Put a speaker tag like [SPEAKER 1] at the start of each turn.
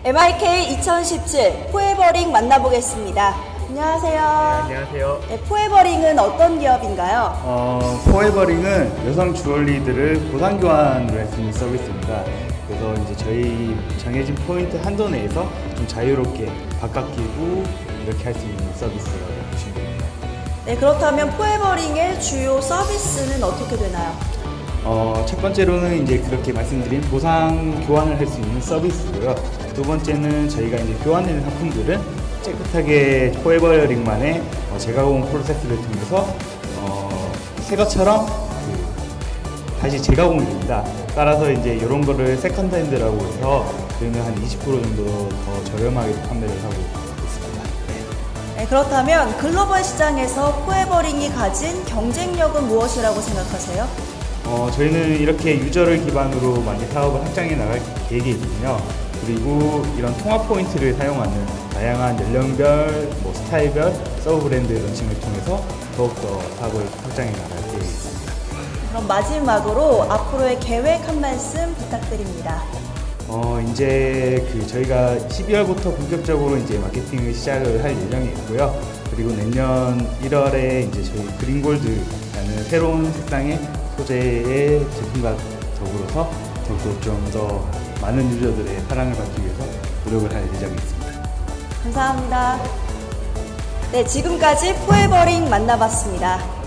[SPEAKER 1] MIK 2017 포에버링 만나보겠습니다. 안녕하세요.
[SPEAKER 2] 네, 안녕하세요.
[SPEAKER 1] 네, 포에버링은 어떤 기업인가요?
[SPEAKER 2] 포에버링은 여성 주얼리들을 보상 교환을 할 수 있는 서비스입니다. 그래서 이제 저희 정해진 포인트 한도 내에서 좀 자유롭게 바깥 끼고 이렇게 할 수 있는 서비스라고 보시면 됩니다.
[SPEAKER 1] 네, 그렇다면 포에버링의 주요 서비스는 어떻게 되나요?
[SPEAKER 2] 첫 번째로는 이제 그렇게 말씀드린 보상 교환을 할 수 있는 서비스고요. 두 번째는 저희가 이제 교환되는 상품들은 깨끗하게 포에버링만의 재가공 프로세스를 통해서 새 것처럼 다시 재가공이 됩니다. 따라서 이제 이런 거를 세컨드 핸드라고 해서 저희는 한 20% 정도 더 저렴하게 판매를 하고 있습니다.
[SPEAKER 1] 네, 그렇다면 글로벌 시장에서 포에버링이 가진 경쟁력은 무엇이라고 생각하세요?
[SPEAKER 2] 저희는 이렇게 유저를 기반으로 많이 사업을 확장해 나갈 계획이거든요. 그리고 이런 통합 포인트를 사용하는 다양한 연령별, 스타일별 서브 브랜드 런칭을 통해서 더욱더 사업을 확장해 나갈 계획입니다.
[SPEAKER 1] 그럼 마지막으로 앞으로의 계획 한 말씀 부탁드립니다.
[SPEAKER 2] 이제 저희가 12월부터 본격적으로 이제 마케팅을 시작을 할 예정이고요. 그리고 내년 1월에 이제 저희 그린골드라는 새로운 색상의 소재의 제품과 더불어서 더욱더 좀 더 많은 유저들의 사랑을 받기 위해서 노력을 할 예정이 있습니다.
[SPEAKER 1] 감사합니다. 네, 지금까지 포에버링 만나봤습니다.